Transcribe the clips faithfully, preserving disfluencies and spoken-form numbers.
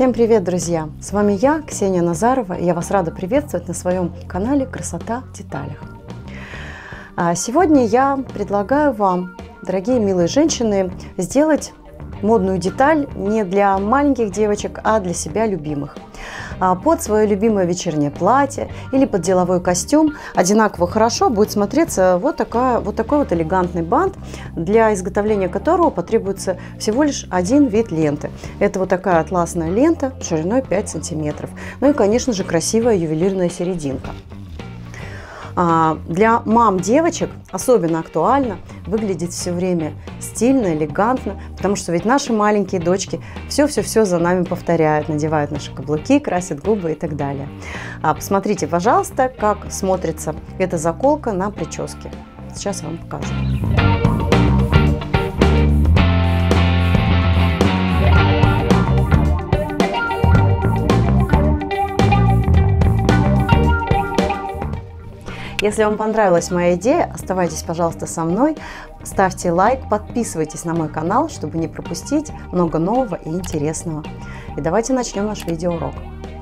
Всем привет, друзья! С вами я, Ксения Назарова, и я вас рада приветствовать на своем канале «Красота в деталях». Сегодня я предлагаю вам, дорогие милые женщины, сделать модную деталь не для маленьких девочек, а для себя любимых. Под свое любимое вечернее платье или под деловой костюм одинаково хорошо будет смотреться вот, такая, вот такой вот элегантный бант, для изготовления которого потребуется всего лишь один вид ленты. Это вот такая атласная лента шириной пять сантиметров. Ну и, конечно же, красивая ювелирная серединка. Для мам девочек особенно актуально выглядеть все время стильно, элегантно, потому что ведь наши маленькие дочки все-все-все за нами повторяют, надевают наши каблуки, красят губы и так далее. Посмотрите, пожалуйста, как смотрится эта заколка на прическе. Сейчас я вам покажу. Если вам понравилась моя идея, оставайтесь, пожалуйста, со мной, ставьте лайк, подписывайтесь на мой канал, чтобы не пропустить много нового и интересного. И давайте начнем наш видеоурок.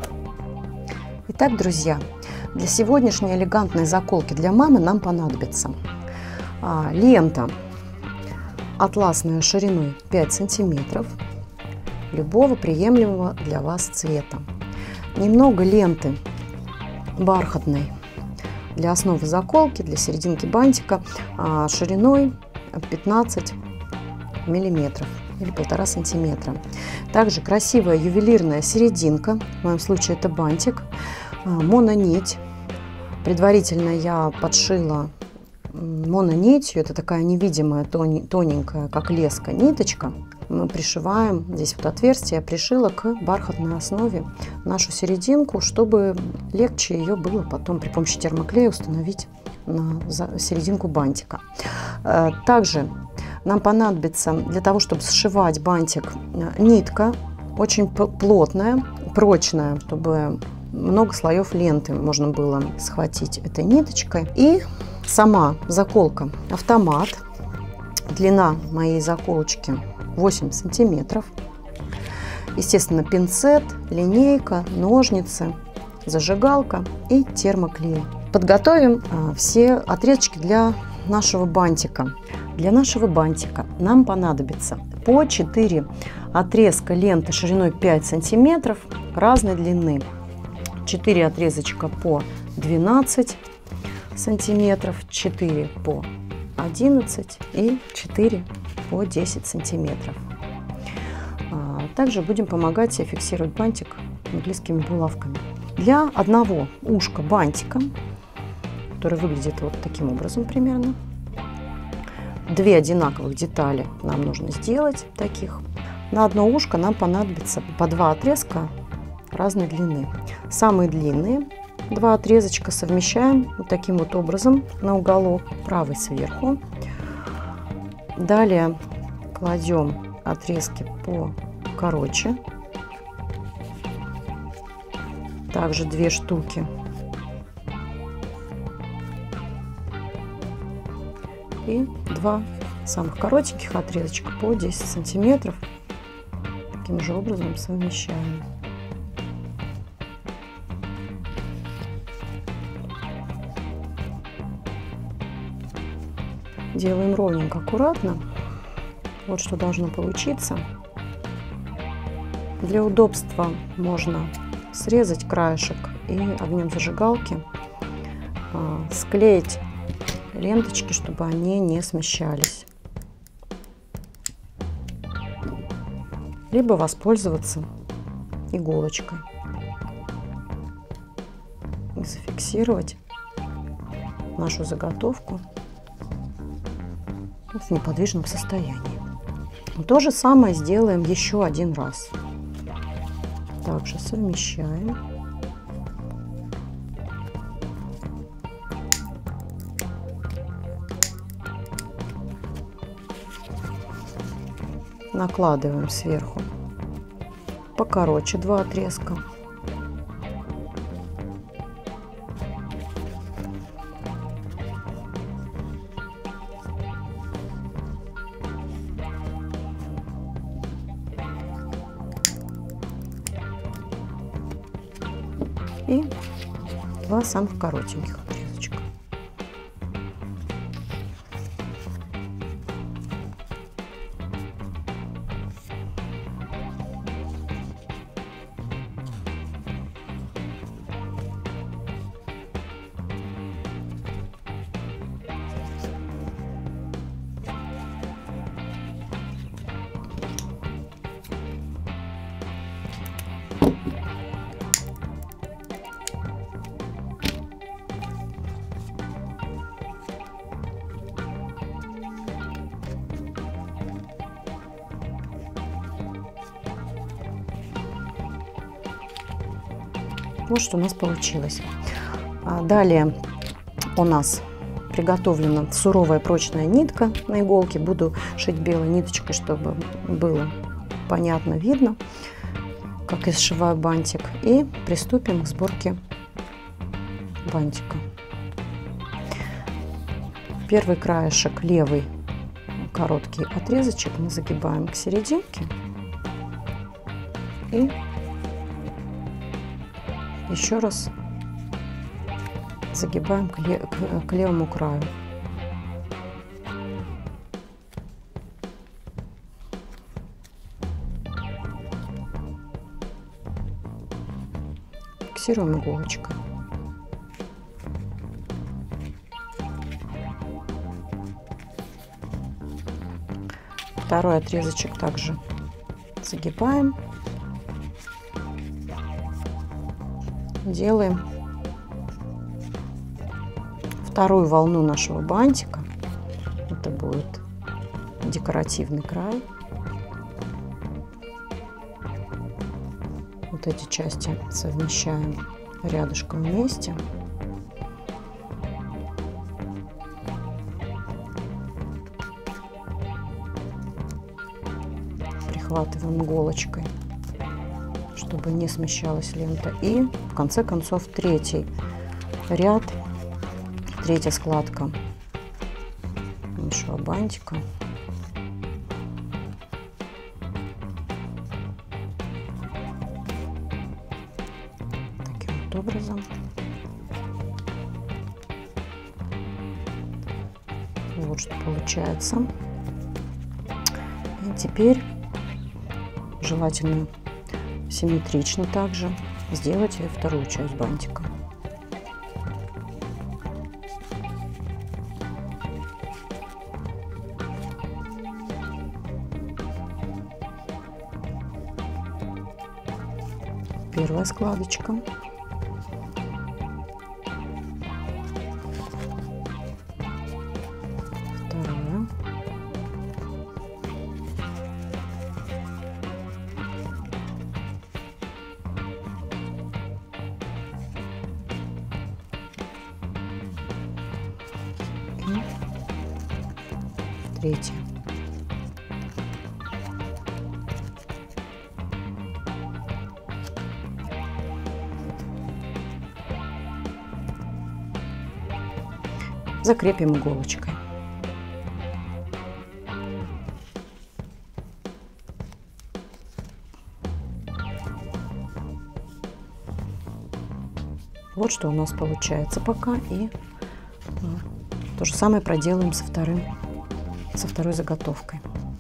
Итак, друзья, для сегодняшней элегантной заколки для мамы нам понадобится а, лента атласная шириной пять сантиметров, любого приемлемого для вас цвета, немного ленты бархатной для основы заколки, для серединки бантика шириной пятнадцать миллиметров или полтора сантиметра. Также красивая ювелирная серединка, в моем случае это бантик, мононить. Предварительно я подшила мононитью, это такая невидимая тоненькая, как леска, ниточка. Мы пришиваем, здесь вот отверстие я пришила к бархатной основе нашу серединку, чтобы легче ее было потом при помощи термоклея установить на серединку бантика. Также нам понадобится для того, чтобы сшивать бантик, нитка очень плотная, прочная, чтобы много слоев ленты можно было схватить этой ниточкой. И сама заколка автомат. Длина моей заколочки восемь сантиметров. Естественно, пинцет, линейка, ножницы, зажигалка и термоклей. Подготовим а, все отрезочки для нашего бантика. Для нашего бантика нам понадобится по четыре отрезка ленты шириной пять сантиметров разной длины. четыре отрезочка по двенадцать сантиметров, четыре по одиннадцать и четыре по десять сантиметров. Также будем помогать себе фиксировать бантик английскими булавками. Для одного ушка бантика, который выглядит вот таким образом примерно, две одинаковых детали нам нужно сделать таких. На одно ушко нам понадобится по два отрезка разной длины. Самые длинные два отрезочка совмещаем вот таким вот образом на уголок правый сверху. Далее кладем отрезки по короче, также две штуки, и два самых коротеньких отрезочка по десять сантиметров. Таким же образом совмещаем. Делаем ровненько, аккуратно. Вот что должно получиться. Для удобства можно срезать краешек и огнем зажигалки э, склеить ленточки, чтобы они не смещались. Либо воспользоваться иголочкой и зафиксировать нашу заготовку в неподвижном состоянии. То же самое сделаем еще один раз. Также совмещаем. Накладываем сверху покороче два отрезка. и два самых коротеньких отрезочка. Вот что у нас получилось. Далее у нас приготовлена суровая прочная нитка на иголке. Буду шить белой ниточкой, чтобы было понятно, видно, как я сшиваю бантик. И приступим к сборке бантика. Первый краешек, левый короткий отрезочек, мы загибаем к серединке и еще раз загибаем к, ле к, к левому краю. Фиксируем иголочкой. Второй отрезочек также загибаем. Делаем вторую волну нашего бантика. Это будет декоративный край. Вот эти части совмещаем рядышком вместе. Прихватываем иголочкой, чтобы не смещалась лента. И в конце концов третий ряд, третья складка нашего бантика. Таким вот образом. Вот что получается. И теперь желательно симметрично также сделать и вторую часть бантика. Первая складочка. Вторая. Третья. Закрепим иголочкой. Вот что у нас получается пока. И то же самое проделаем со вторым, со второй заготовкой.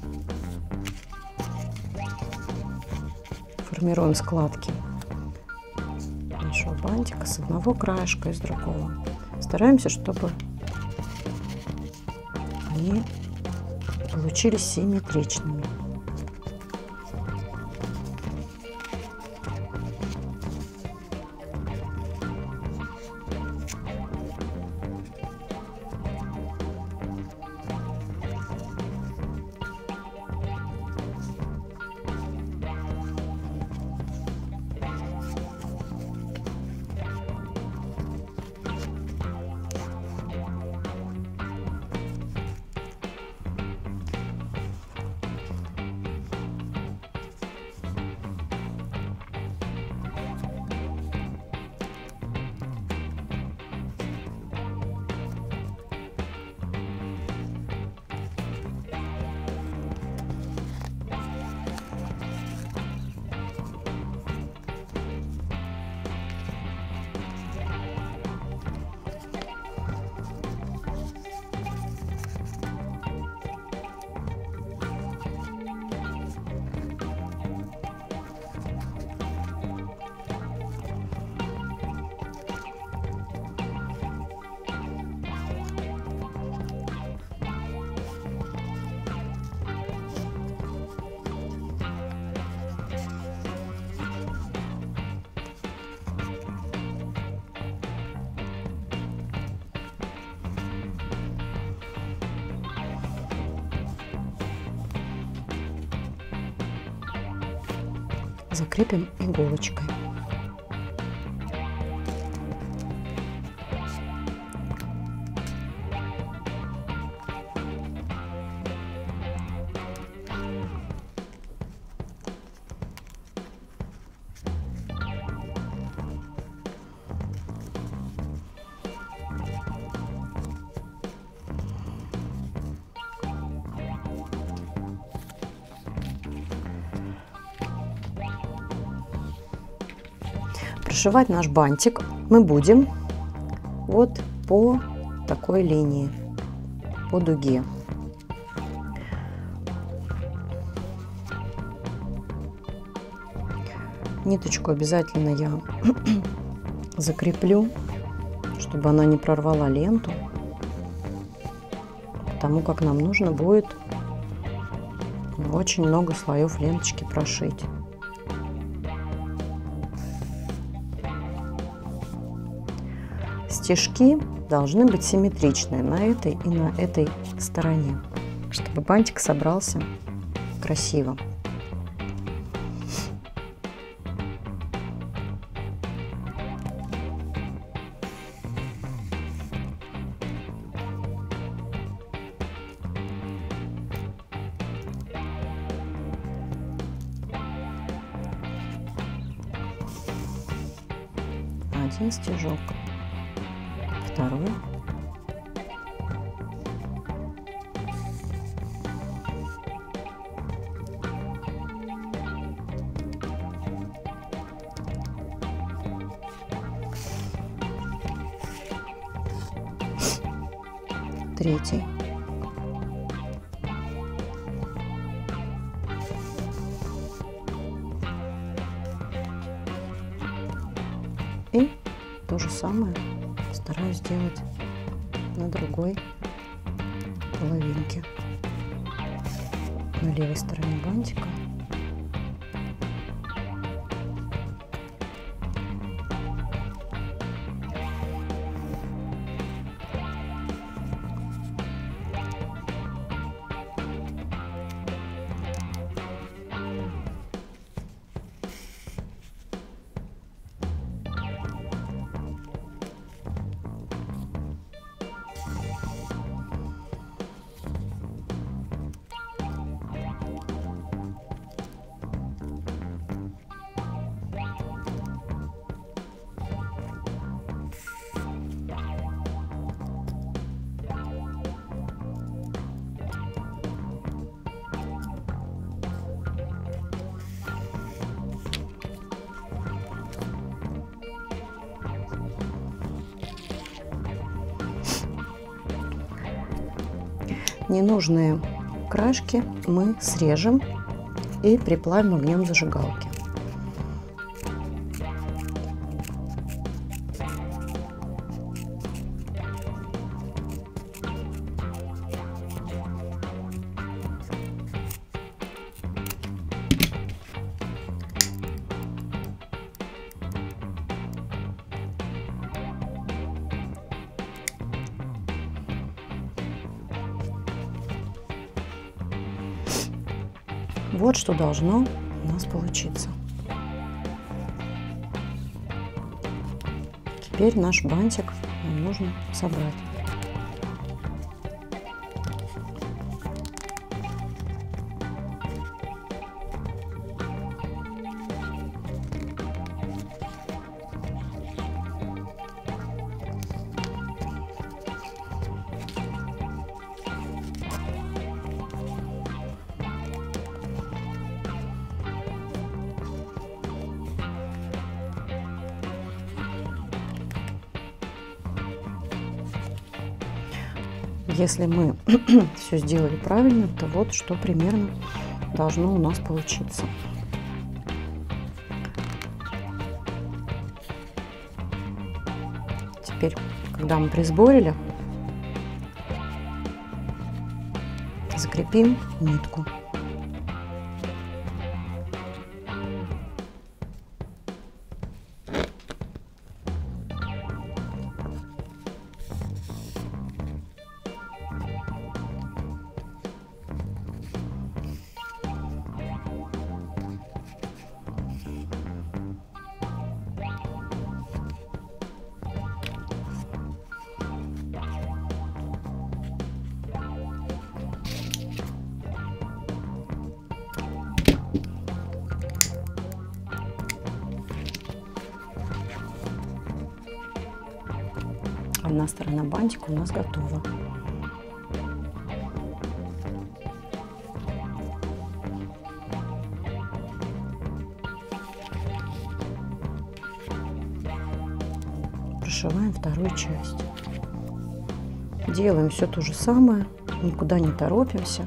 Формируем складки нашего бантика с одного краешка и с другого. Стараемся, чтобы они получились симметричными. закрепим иголочкой. Пришивать наш бантик мы будем вот по такой линии, по дуге. Ниточку обязательно я закреплю, чтобы она не прорвала ленту, потому как нам нужно будет очень много слоев ленточки прошить. Стежки должны быть симметричные на этой и на этой стороне, чтобы бантик собрался красиво. Один стежок. Второй. Третий. И то же самое стараюсь сделать на другой половинке, на левой стороне бантика. Ненужные краешки мы срежем и приплавим огнем зажигалки. Вот что должно у нас получиться. Теперь наш бантик нам нужно собрать. Если мы все сделали правильно, то вот что примерно должно у нас получиться. Теперь, когда мы присборили, закрепим нитку. одна сторона бантика у нас готова. Прошиваем вторую часть. Делаем все то же самое, никуда не торопимся.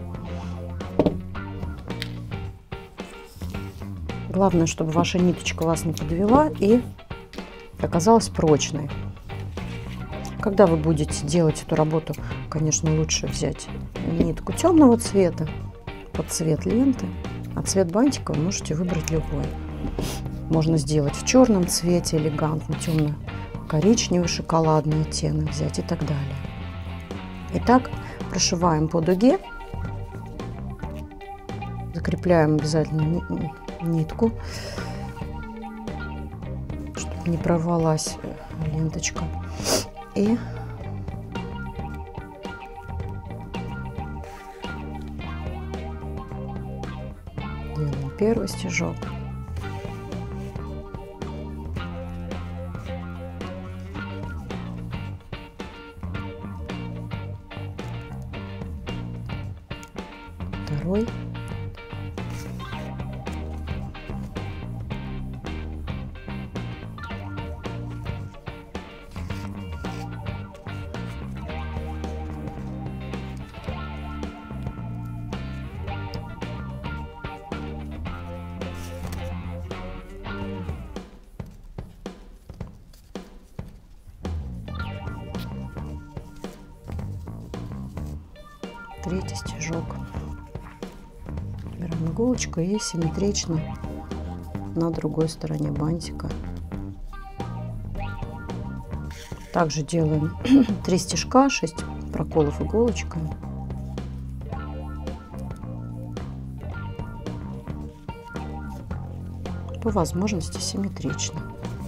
Главное, чтобы ваша ниточка вас не подвела и оказалась прочной. Когда вы будете делать эту работу, конечно, лучше взять нитку темного цвета под цвет ленты, а цвет бантика вы можете выбрать любой. Можно сделать в черном цвете, элегантно, темно-коричневый, шоколадный оттенок взять и так далее. Итак, прошиваем по дуге, закрепляем обязательно нитку, чтобы не порвалась ленточка. И делаем первый стежок. Второй. Третий стежок. Берем иголочку и симметрично на другой стороне бантика. Также делаем три стежка, шесть проколов иголочкой. По возможности симметрично.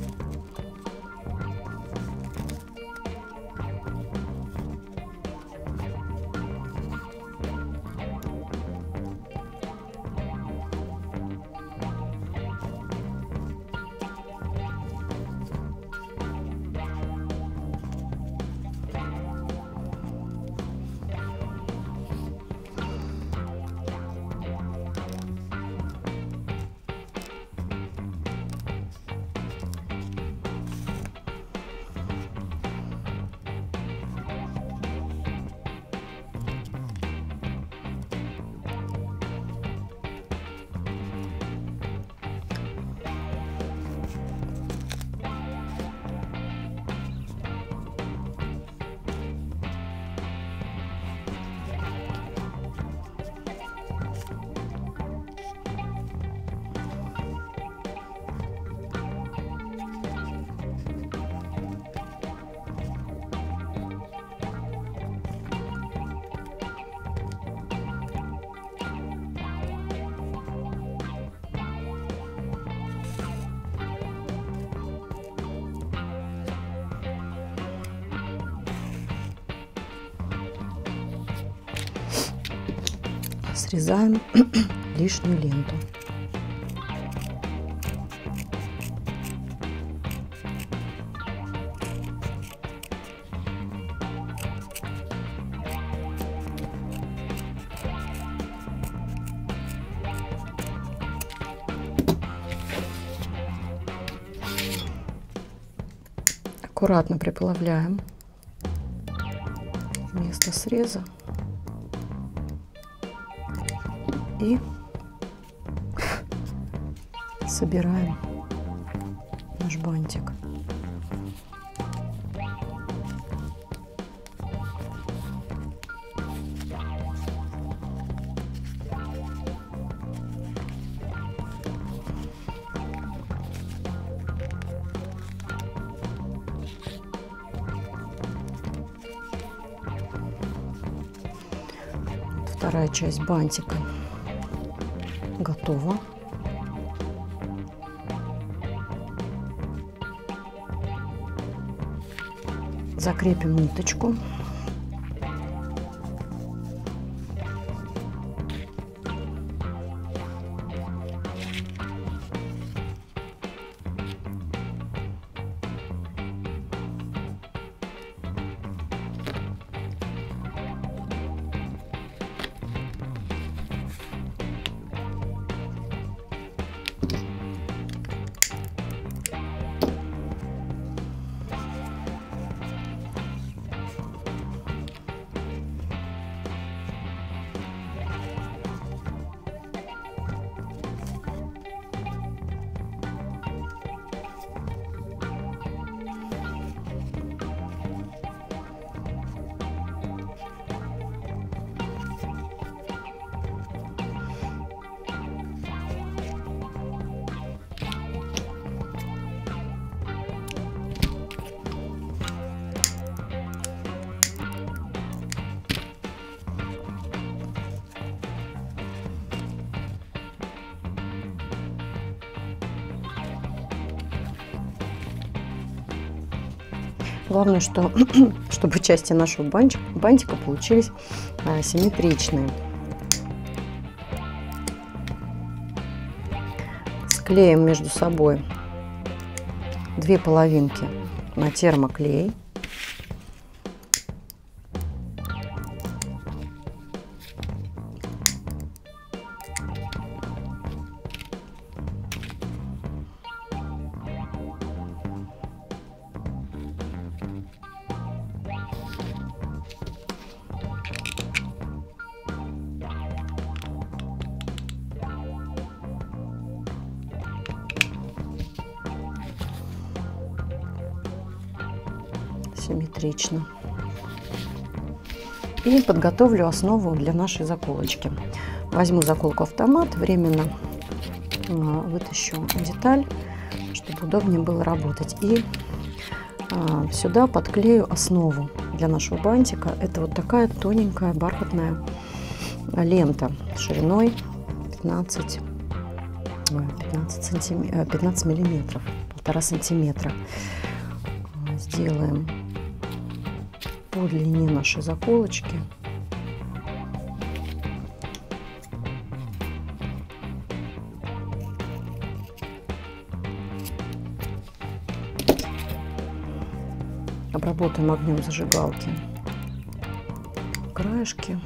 Срезаем лишнюю ленту. Аккуратно приплавляем место среза и собираем наш бантик. Вторая часть бантика готова. Закрепим ниточку. Главное, что, чтобы части нашего бантика, бантика получились а, симметричные. Склеим между собой две половинки на термоклей. Симметрично. И подготовлю основу для нашей заколочки. Возьму заколку автомат, временно вытащу деталь, чтобы удобнее было работать. И сюда подклею основу для нашего бантика. Это вот такая тоненькая бархатная лента шириной пятнадцать, пятнадцать сантиметров, пятнадцать миллиметров, полтора сантиметра. Сделаем по длине нашей заколочки. Обработаем огнем зажигалки краешки.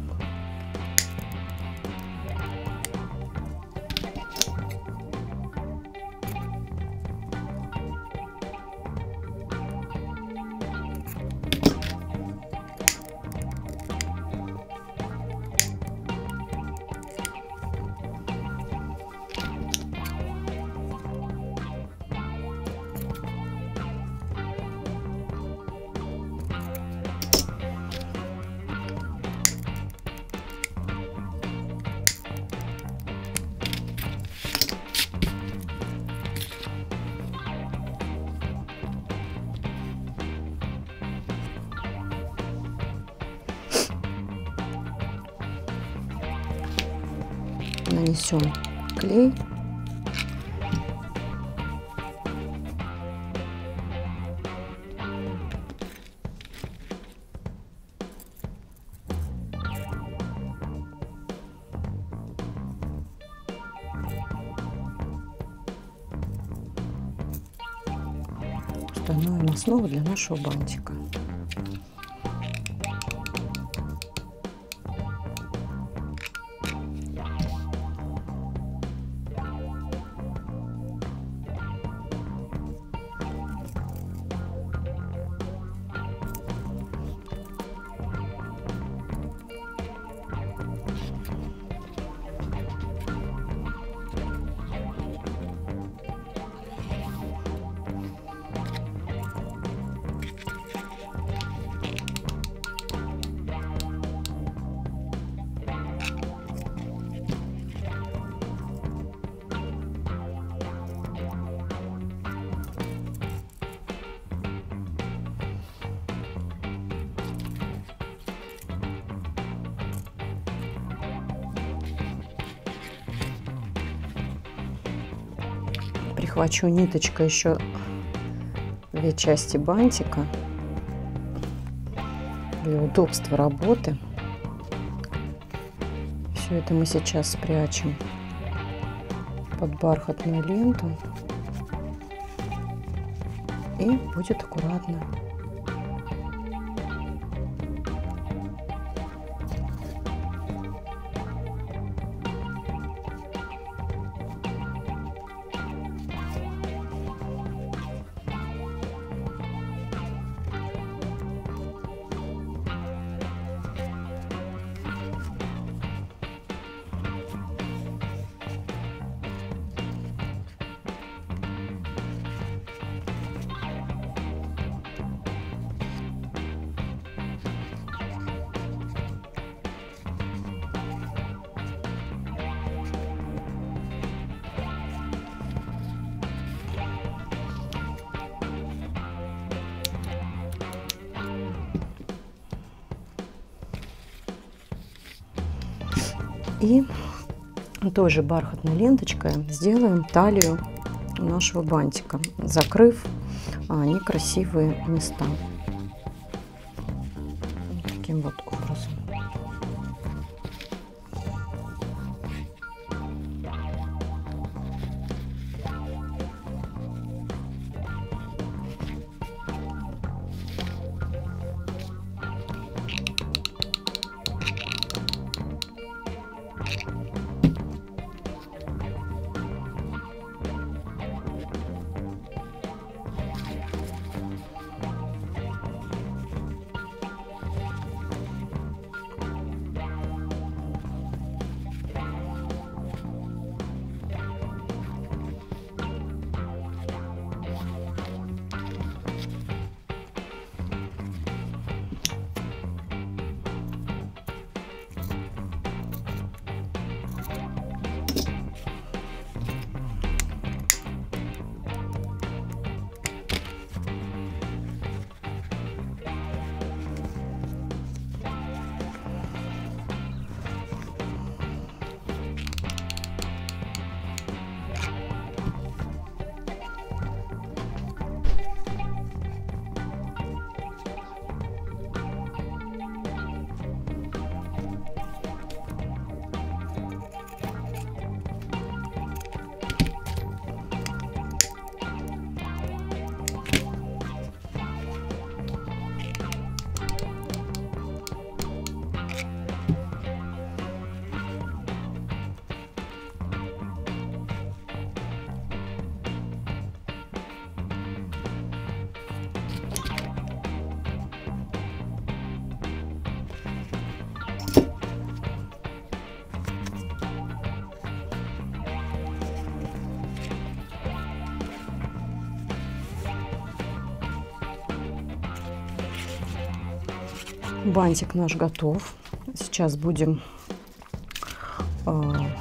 Нанесем клей. Установим основу для нашего бантика. Прихвачу ниточкой еще две части бантика для удобства работы. Все это мы сейчас спрячем под бархатную ленту, и будет аккуратно. И тоже бархатной ленточкой сделаем талию нашего бантика, закрыв некрасивые места. Таким вот образом. Бантик наш готов. Сейчас будем э,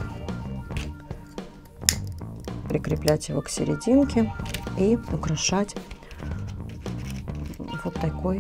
прикреплять его к серединке и украшать вот такой,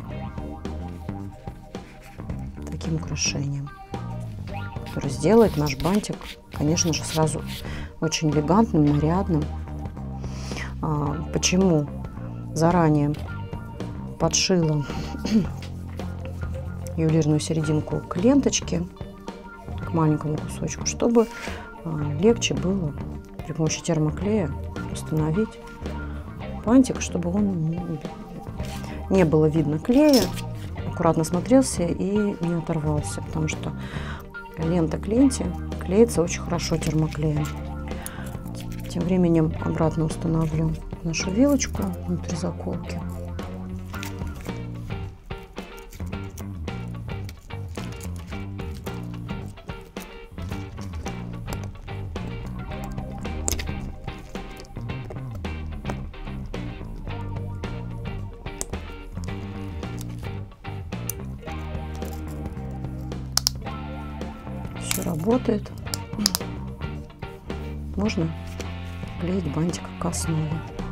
таким украшением, который сделает наш бантик, конечно же, сразу очень элегантным, нарядным. А, почему? Заранее подшила ювелирную серединку к ленточке, к маленькому кусочку, чтобы легче было при помощи термоклея установить бантик, чтобы он не было видно клея, аккуратно смотрелся и не оторвался, потому что лента к ленте клеится очень хорошо термоклеем. Тем временем обратно установлю нашу вилочку внутри заколки. Все работает. Можно клеить бантик к основе.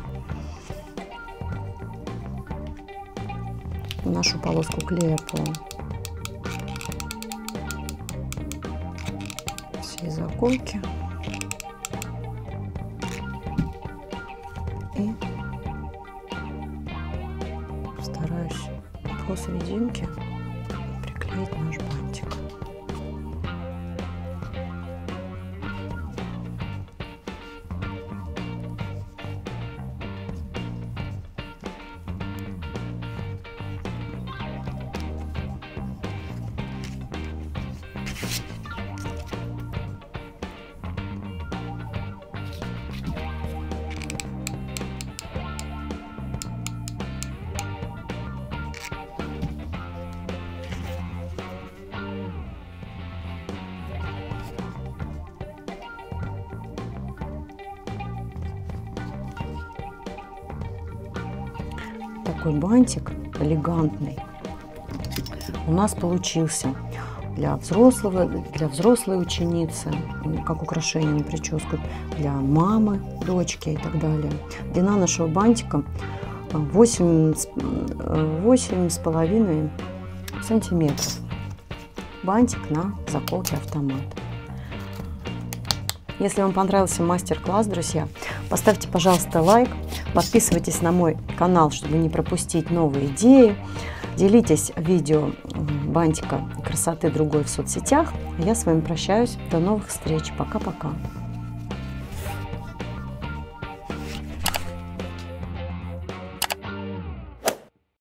Нашу полоску клея по всей заколке. И стараюсь по серединке приклеить наш бантик. Такой бантик элегантный у нас получился для взрослого, для взрослой ученицы, как украшение на прическу, для мамы, дочки и так далее. Длина нашего бантика восемь с половиной сантиметров. Бантик на заколке автомат. Если вам понравился мастер-класс, друзья, поставьте, пожалуйста, лайк, Подписывайтесь на мой канал, чтобы не пропустить новые идеи. Делитесь видео бантика красоты другой в соцсетях. Я с вами прощаюсь. До новых встреч. Пока-пока.